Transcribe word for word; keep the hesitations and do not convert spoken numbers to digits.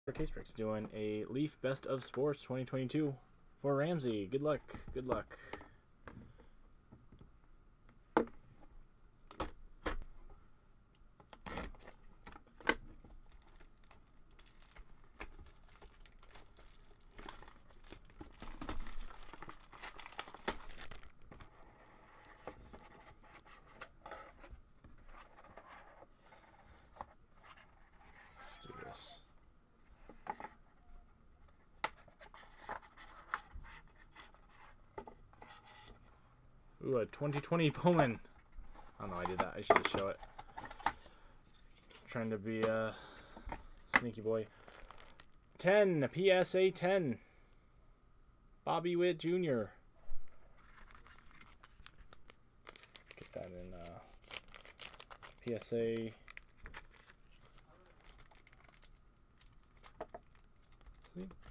For Case Breaks, doing a Leaf Best of Sports twenty twenty-two for Ramsey. Good luck. Good luck. Let's do this. Ooh, a twenty twenty Bowman. Oh no, I did that. I should just show it. Trying to be a sneaky boy. ten, P S A ten. Bobby Witt Junior Get that in uh, P S A. See?